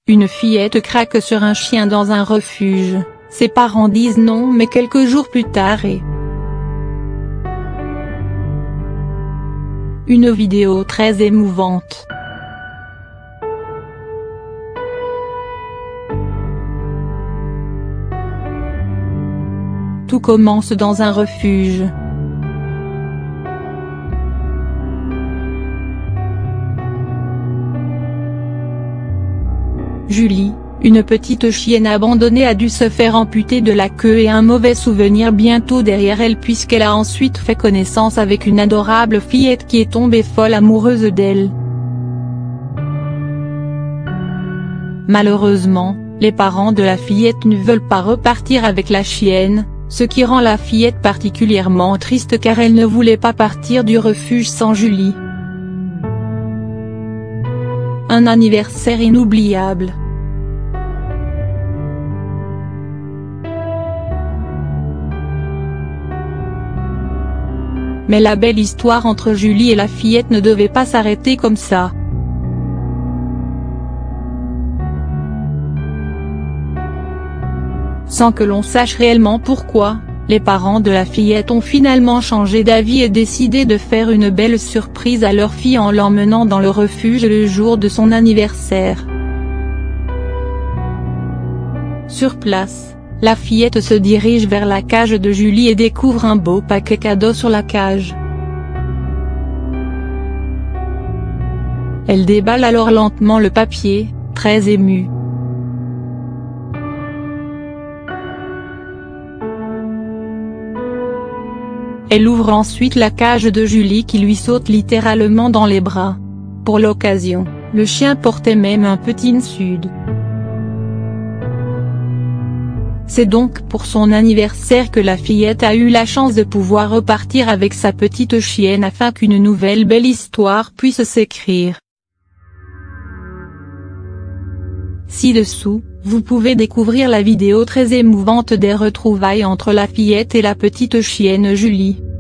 Une fillette craque sur un chien dans un refuge, ses parents disent non mais quelques jours plus tard une vidéo très émouvante. Tout commence dans un refuge. Julie, une petite chienne abandonnée a dû se faire amputer de la queue et un mauvais souvenir bientôt derrière elle puisqu'elle a ensuite fait connaissance avec une adorable fillette qui est tombée folle amoureuse d'elle. Malheureusement, les parents de la fillette ne veulent pas repartir avec la chienne, ce qui rend la fillette particulièrement triste car elle ne voulait pas partir du refuge sans Julie. Un anniversaire inoubliable. Mais la belle histoire entre Julie et la fillette ne devait pas s'arrêter comme ça. Sans que l'on sache réellement pourquoi, les parents de la fillette ont finalement changé d'avis et décidé de faire une belle surprise à leur fille en l'emmenant dans le refuge le jour de son anniversaire. Sur place, la fillette se dirige vers la cage de Julie et découvre un beau paquet cadeau sur la cage. Elle déballe alors lentement le papier, très émue. Elle ouvre ensuite la cage de Julie qui lui saute littéralement dans les bras. Pour l'occasion, le chien portait même un petit sud. C'est donc pour son anniversaire que la fillette a eu la chance de pouvoir repartir avec sa petite chienne afin qu'une nouvelle belle histoire puisse s'écrire. Ci-dessous, vous pouvez découvrir la vidéo très émouvante des retrouvailles entre la fillette et la petite chienne Julie.